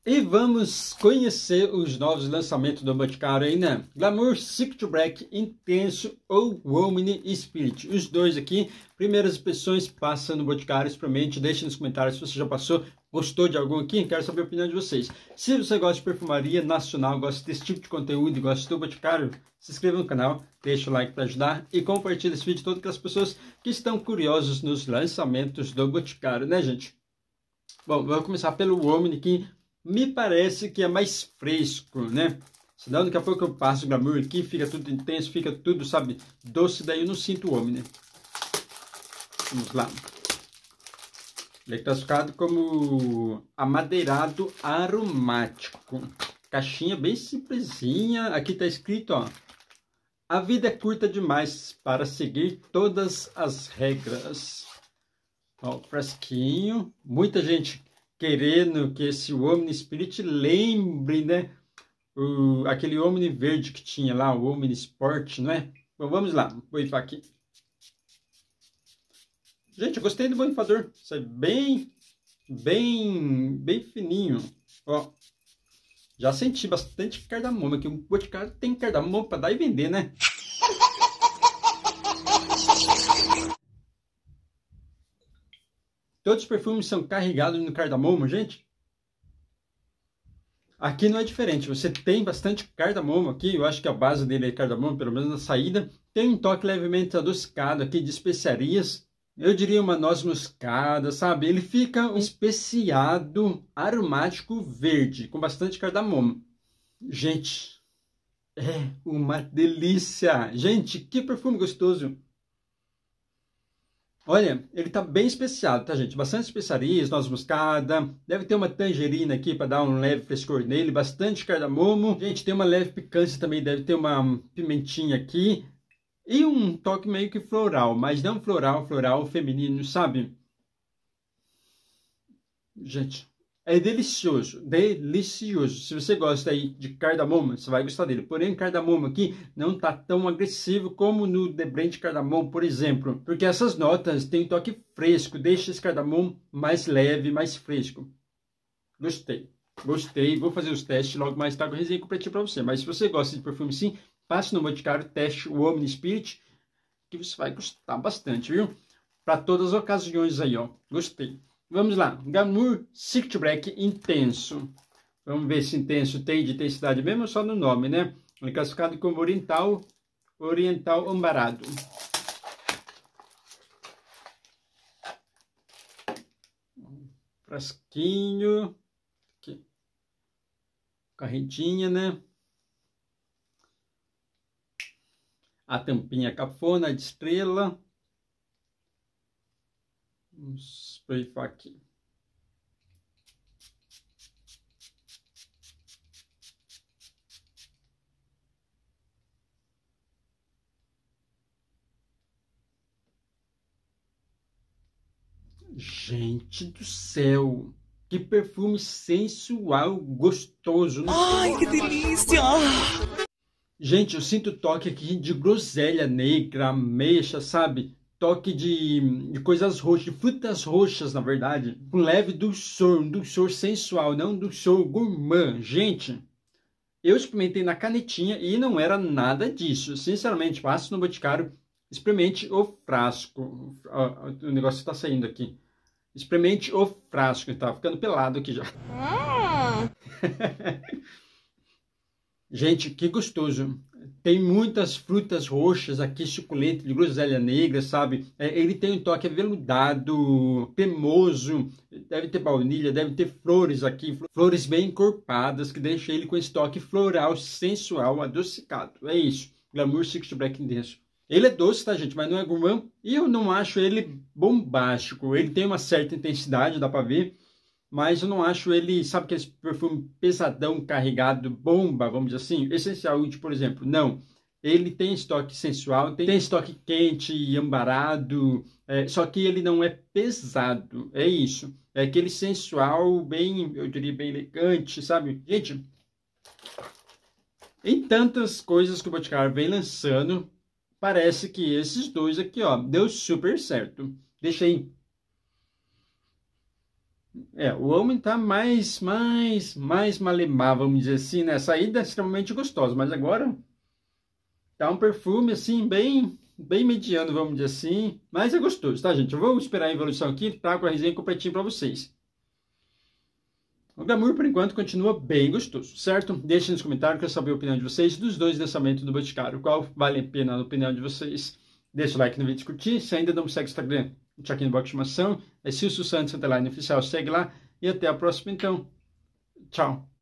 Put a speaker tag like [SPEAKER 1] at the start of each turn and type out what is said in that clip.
[SPEAKER 1] E vamos conhecer os novos lançamentos do Boticário aí, né? Glamour Secret Black Intenso ou Omni Spirit. Os dois aqui, primeiras impressões, passa no Boticário, experimente, deixe nos comentários se você já passou, gostou de algum aqui, quero saber a opinião de vocês. Se você gosta de perfumaria nacional, gosta desse tipo de conteúdo e gosta do Boticário, se inscreva no canal, deixa o like para ajudar e compartilha esse vídeo com todas aquelas pessoas que estão curiosas nos lançamentos do Boticário, né, gente? Bom, vou começar pelo Omni, que me parece que é mais fresco, né? Senão daqui a pouco eu passo o Glamour aqui, fica tudo intenso, fica tudo, sabe, doce, daí eu não sinto o Omni. Vamos lá. Ele é classificado como amadeirado aromático. Caixinha bem simplesinha. Aqui tá escrito, ó. A vida é curta demais para seguir todas as regras. Ó, fresquinho. Muita gente querendo que esse Omni Spirit lembre, né, aquele Omni verde que tinha lá, o Omni Sport, não é? Bom, vamos lá, vou borrifar aqui. Gente, eu gostei do borrifador, sai bem fininho, ó. Já senti bastante cardamomo aqui, o Boticário tem cardamomo para dar e vender, né? Todos os perfumes são carregados no cardamomo, gente. Aqui não é diferente. Você tem bastante cardamomo aqui. Eu acho que a base dele é cardamomo, pelo menos na saída. Tem um toque levemente adocicado aqui de especiarias. Eu diria uma noz moscada, sabe? Ele fica um especiado aromático verde, com bastante cardamomo. Gente, é uma delícia. Gente, que perfume gostoso. Olha, ele tá bem especiado, tá, gente? Bastante especiarias, noz moscada. Deve ter uma tangerina aqui para dar um leve frescor nele. Bastante cardamomo. Gente, tem uma leve picância também. Deve ter uma pimentinha aqui. E um toque meio que floral. Mas não floral feminino, sabe? Gente, é delicioso. Delicioso. Se você gosta aí de cardamomo, você vai gostar dele. Porém, o cardamomo aqui não tá tão agressivo como no The Blend Cardamomo, por exemplo. Porque essas notas têm um toque fresco. Deixa esse cardamomo mais leve, mais fresco. Gostei. Gostei. Vou fazer os testes. Logo mais tarde eu resenho completinho pra você. Mas se você gosta de perfume sim, passe no Boticário, teste o Omni Spirit, que você vai gostar bastante, viu? Para todas as ocasiões aí, ó. Gostei. Vamos lá, Glamour Secret Black Intenso. Vamos ver se intenso tem de intensidade mesmo ou só no nome, né? Ele é classificado como oriental ambarado. Frasquinho. Aqui. Carretinha, né? A tampinha cafona de estrela. Vamos borrifar aqui. Gente do céu, que perfume sensual, gostoso.
[SPEAKER 2] Ai, que delícia!
[SPEAKER 1] Gente, eu sinto toque aqui de groselha negra, ameixa, sabe? Toque de coisas roxas, de frutas roxas, na verdade. Um leve dulçor, um dulçor sensual, não um dulçor gourmand. Gente, eu experimentei na canetinha e não era nada disso. Sinceramente, passe no Boticário, experimente o frasco. O negócio está saindo aqui. Experimente o frasco, tá ficando pelado aqui já. Gente, que gostoso. Tem muitas frutas roxas aqui, suculento, de groselha negra, sabe? Ele tem um toque aveludado, cremoso. Deve ter baunilha, deve ter flores aqui. Flores bem encorpadas, que deixa ele com esse toque floral, sensual, adocicado. É isso. Glamour Secret Black Intenso. Ele é doce, tá, gente? Mas não é gourmand. E eu não acho ele bombástico. Ele tem uma certa intensidade, dá pra ver. Mas eu não acho ele, sabe, aquele perfume pesadão, carregado, bomba, vamos dizer assim, Essencial Oud, por exemplo. Não. Ele tem estoque sensual, tem estoque quente e ambarado, só que ele não é pesado. É isso. É aquele sensual, bem, eu diria, bem elegante, sabe? Gente, em tantas coisas que o Boticário vem lançando, parece que esses dois aqui, ó, deu super certo. Deixa aí. O homem tá mais malemar, vamos dizer assim, né? A saída é extremamente gostosa, mas agora tá um perfume, assim, bem mediano, vamos dizer assim. Mas é gostoso, tá, gente? Eu vou esperar a evolução aqui, trago a resenha completinha pra vocês. O Glamour, por enquanto, continua bem gostoso, certo? Deixe nos comentários, quero saber a opinião de vocês dos dois lançamentos do Boticário. Qual vale a pena na opinião de vocês? Deixa o like no vídeo e curtir. Se ainda não me segue no Instagram, deixa aqui no box de informação. É Silcio Santos, _oficial, segue lá. E até a próxima, então. Tchau.